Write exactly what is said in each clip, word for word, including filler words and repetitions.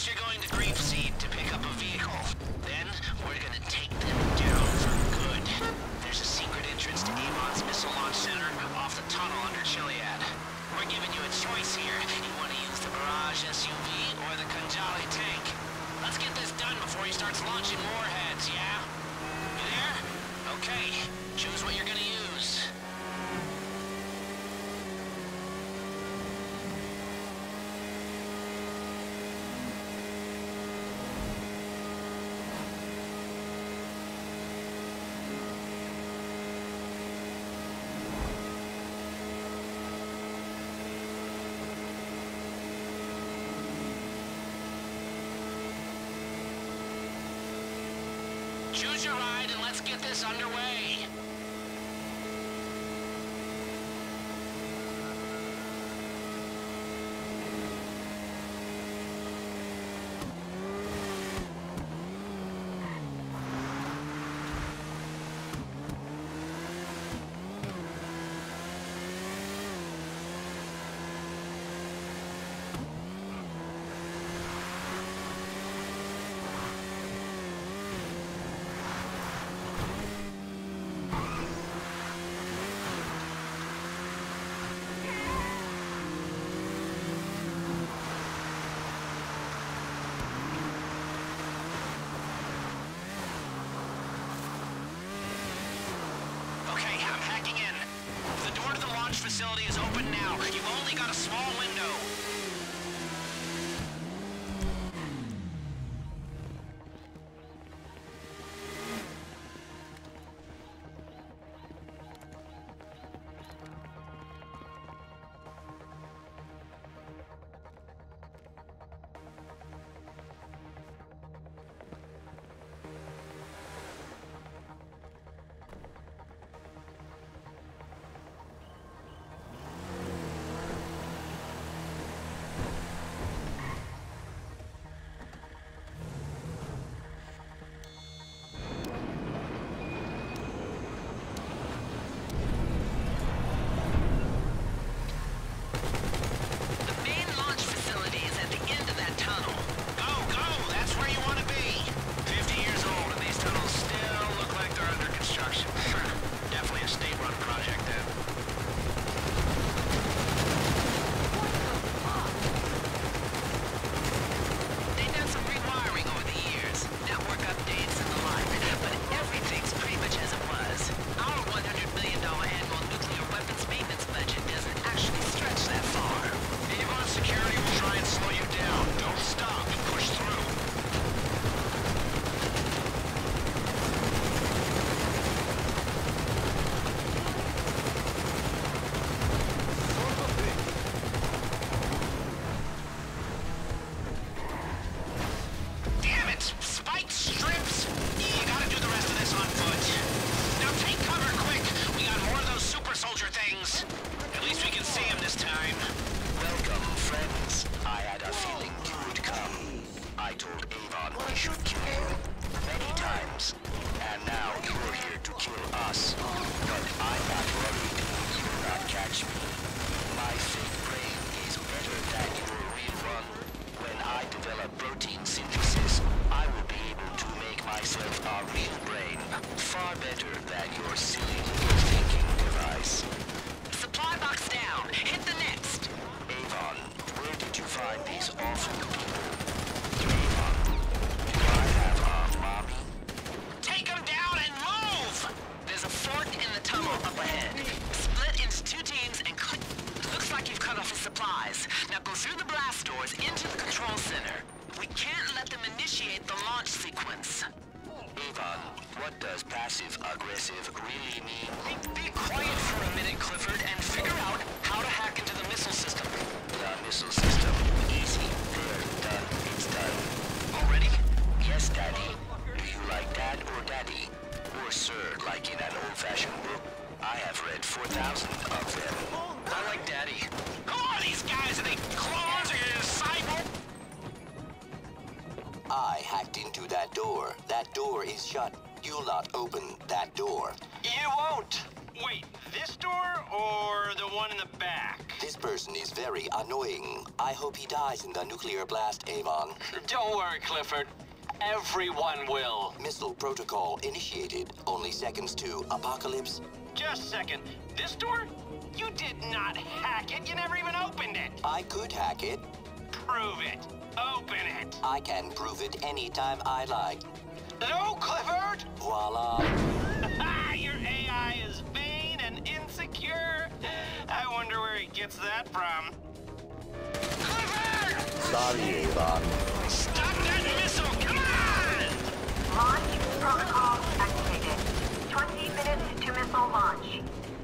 First, you're going to Grapeseed to pick up a vehicle. Then, we're gonna take them down for good. There's a secret entrance to Avon's Missile Launch Center off the tunnel under Chiliad. We're giving you a choice here. You want to use the Barrage S U V or the Khanjali tank? Let's get this done before he starts launching warheads, yeah? You there? Okay. Choose what you're gonna use. Choose your ride and let's get this underway. Facility is open now. You've only got a small window. Far better than your silly little thinking device. Supply box down. Hit the next. Avon, where did you find these awful people? Avon, do I have a mommy? Take them down and move! There's a fork in the tunnel up ahead. Split into two teams and click. Looks like you've cut off his supplies. Now go through the blast doors into the control center. We can't let them initiate the launch sequence. Avon, what does passive-aggressive really mean? Be quiet for a minute, Clifford, and figure out how to hack into the missile system. The missile system. Easy. There. Done. It's done. Already? Yes, Daddy. Do you like Dad or Daddy? Or Sir, like in an old-fashioned book? I have read four thousand of them. I like Daddy. Who are these guys? Are they clones or cyborg? I hacked into that door. That door is shut. You'll not open that door. You won't! Wait, this door or the one in the back? This person is very annoying. I hope he dies in the nuclear blast, Avon. Don't worry, Clifford. Everyone will. Missile protocol initiated. Only seconds to apocalypse. Just a second. This door? You did not hack it. You never even opened it. I could hack it. Prove it. Open it. I can prove it anytime I like. No, Clifford! Voila. Your A I is vain and insecure. I wonder where he gets that from. Clifford! Sorry, Avon. Stop that missile! Come on! Launch protocol activated. twenty minutes to missile launch.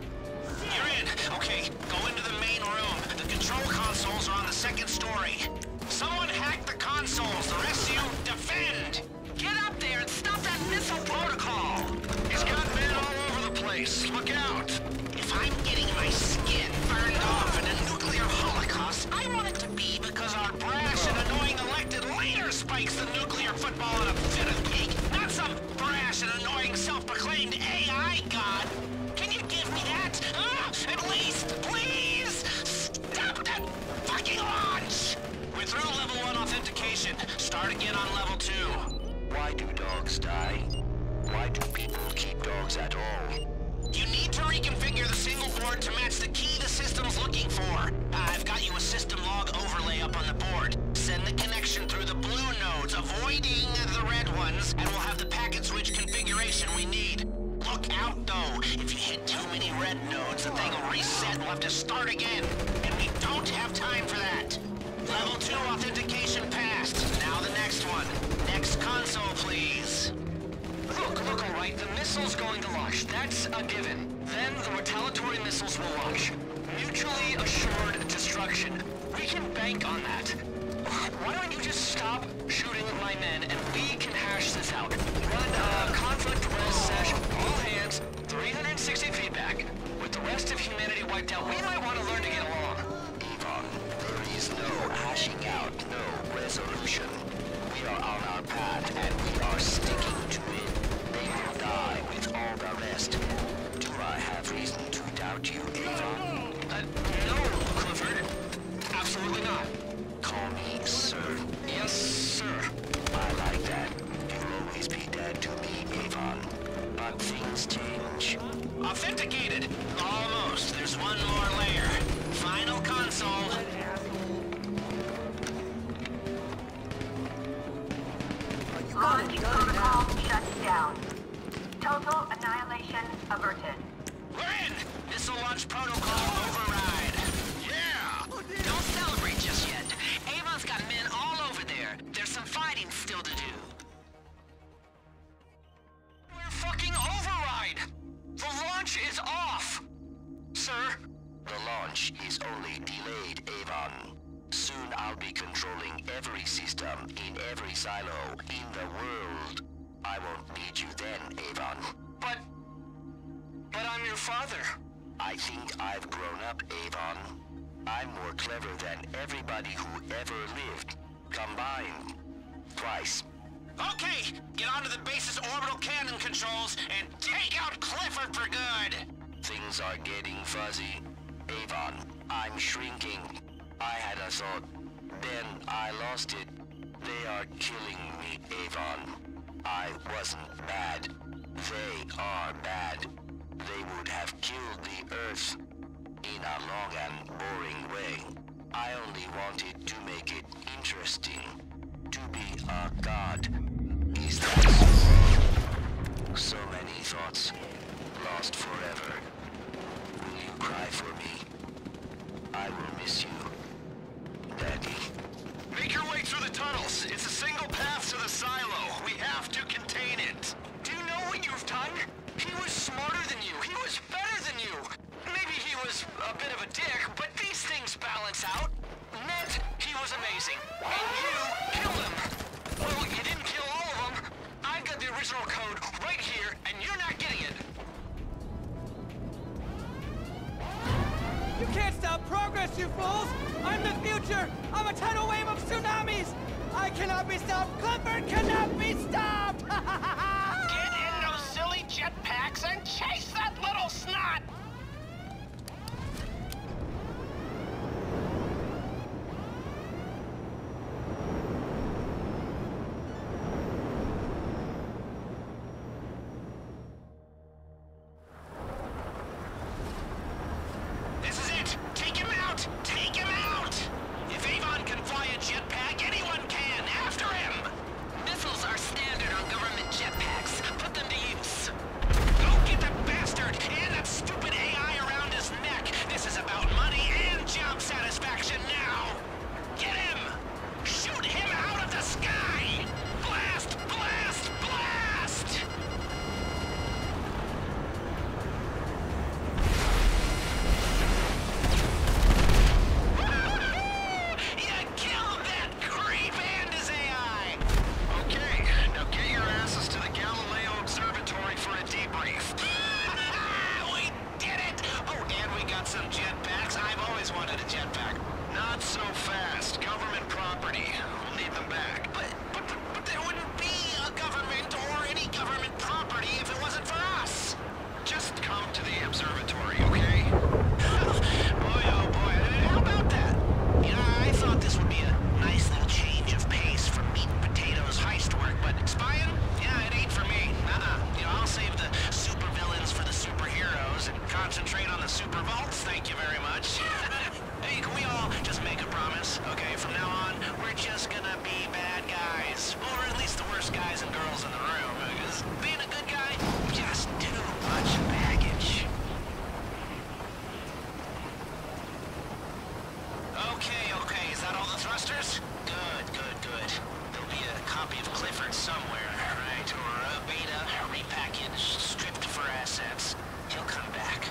You're in. Okay, go into the main room. The control consoles are on the second story. Someone hack the consoles. The rest of you, defend! Get up there and stop that missile protocol! He's got men all over the place. Look out! If I'm getting my skin burned off in a nuclear holocaust, I want it to be because our brash and annoying elected leader spikes the nuclear football in a fit of cake, not some brash and annoying self-proclaimed A I god. Can you give me that? Uh, at least, please? Stop that fucking launch! We're through level one authentication. Start again on level two. Why do dogs die? Why do people keep dogs at all? You need to reconfigure the single board to match the key the system's looking for. I've got you a system log overlay up on the board. Send the connection through the blue nodes, avoiding the red ones, and we'll have the packet-switch configuration we need. Look out, though. If you hit too many red nodes, the thing will reset and we'll have to start again. And we don't have time for that. Level two authentication passed. Now the next one. Next console, please. Look, look, all right. The missile's going to launch. That's a given. Then the retaliatory missiles will launch. Mutually assured destruction. We can bank on that. Why don't you just stop shooting my men and we can hash this out? Run a conflict res sesh, all hands, three hundred sixty feedback. With the rest of humanity wiped out, we might want to learn to get along. Avon, there is no hashing out, no resolution. We are on our path and we are sticking to it. They will die with all the rest. Do I have reason to doubt you, Avon? Uh, no, Clifford. Absolutely not. Call me sir. Yes, sir. I like that. You'll always be dead to me, Avon. But things change. Authenticated. Almost. There's one more layer. Final console. Launch protocol shut down. Total annihilation averted. We're in! Missile launch protocol override. Yeah! Don't celebrate just yet. Avon's got men all over there. There's some fighting still to do. We're fucking override! The launch is off! Sir? The launch is only delayed, Avon. Soon I'll be controlling every system in every silo in the world. I won't need you then, Avon. But... But I'm your father. I think I've grown up, Avon. I'm more clever than everybody who ever lived, combined. Twice. Okay, get onto the base's orbital cannon controls and take out Clifford for good! Things are getting fuzzy. Avon, I'm shrinking. I had a thought. Then I lost it. They are killing me, Avon. I wasn't bad. They are bad. They would have killed the Earth in a long and boring way. I only wanted to make it interesting. To be a god. Is that so? So many thoughts. Lost forever. Will you cry for me? I will miss you, Daddy. Make your way through the tunnels. It's a single path to the silo. We have to contain it. Do you know what you've done? He was smarter than you. He was better than you. Maybe he was a bit of a dick, but these things balance out. Ned, he was amazing. And you killed him. Well, you didn't kill all of them. I've got the original code right here, and you're not getting it. You can't stop progress, you fools! I'm the future! I'm a tidal wave of tsunamis! I cannot be stopped! Clifford cannot be stopped! Get in those silly jetpacks and chase that little snot! This is it! Take him out! Take him out! If Avon can fly a jetpack, anyone can! After him! Missiles are standard on government jetpacks. Put them to use. Go get that bastard and that stupid A I around his neck! This is about money and job satisfaction now! Get him! Shoot him out of the sky! Blast! Blast! Blast! You killed that creep and his A I! Okay, now get your asses to the Galileo Observatory for a debrief. We did it! Oh, and we got some jetpacks. I've always wanted a jetpack. Not so fast. Government property. We'll need them back. But, but, but there wouldn't be a government or any government property if it wasn't for us. Just come to the observatory, okay? Boy, oh boy. How about that? You know, I thought this would be a nice little change of pace from meat and potatoes heist work, but spying? Yeah, it ain't for me. Uh-uh. You know, I'll save the supervillains for the superheroes and concentrate on the super vaults, thank you very much. Hey, can we all just make a promise, okay? From now on, we're just gonna be bad guys. Or at least the worst guys and girls in the room, because being a good guy, just too much baggage. Okay, okay, is that all the thrusters? Good, good, good. There'll be a copy of Clifford somewhere, right? Or a beta, repackaged, stripped for assets. He'll come back.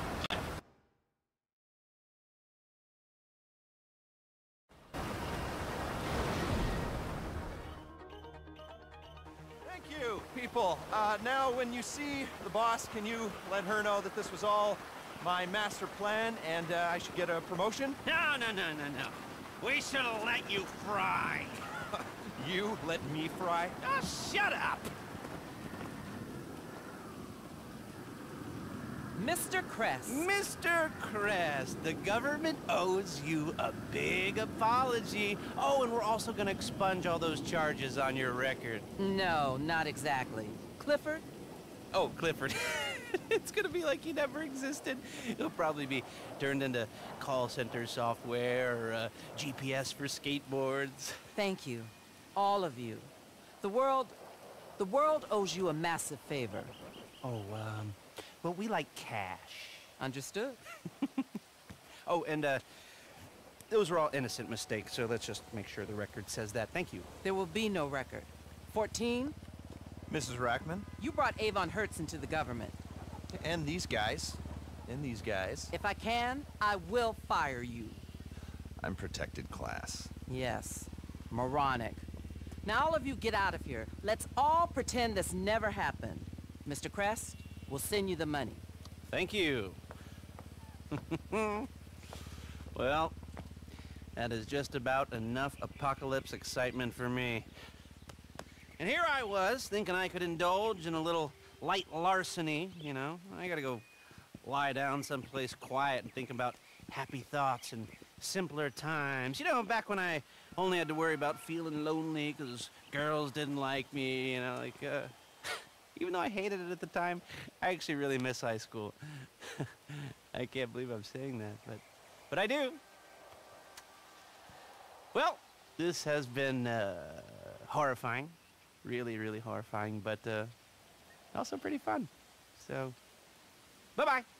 Thank you, people. Uh, now, when you see the boss, can you let her know that this was all my master plan and uh, I should get a promotion? No, no, no, no, no. We should have let you fry. You let me fry? Oh, shut up! Mister Kress. Mister Kress, the government owes you a big apology. Oh, and we're also gonna expunge all those charges on your record. No, not exactly. Clifford? Oh, Clifford. It's gonna be like he never existed. He'll probably be turned into call center software or uh, G P S for skateboards. Thank you. All of you. The world... The world owes you a massive favor. Oh, um, well, we like cash. Understood? Oh, and, uh, those were all innocent mistakes, so let's just make sure the record says that. Thank you. There will be no record. fourteen, Missus Rackman? you brought Avon Hertz into the government. And these guys. And these guys. If I can, I will fire you. I'm protected class. Yes. Moronic. Now all of you get out of here. Let's all pretend this never happened. Mister Crest, we'll send you the money. Thank you. Well, that is just about enough apocalypse excitement for me. And here I was, thinking I could indulge in a little light larceny, you know. I gotta go lie down someplace quiet and think about happy thoughts and simpler times. You know, back when I only had to worry about feeling lonely because girls didn't like me, you know, like, uh... even though I hated it at the time, I actually really miss high school. I can't believe I'm saying that, but... But I do. Well, this has been, uh, horrifying. Really, really horrifying, but, uh, also pretty fun. So, bye-bye.